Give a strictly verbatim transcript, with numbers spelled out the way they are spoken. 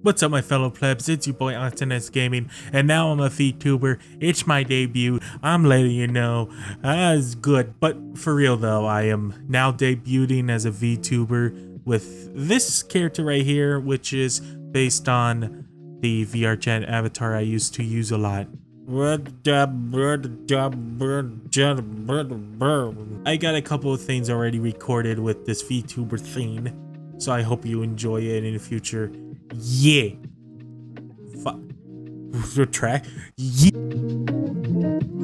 What's up, my fellow plebs? It's your boy Antonis Gaming, and now I'm a VTuber. It's my debut. I'm letting you know. Uh, it's good. But for real though, I am now debuting as a VTuber with this character right here, which is based on the V R chat avatar I used to use a lot. I got a couple of things already recorded with this VTuber theme, so I hope you enjoy it in the future. Yeah. Fuck. The track. Yeah.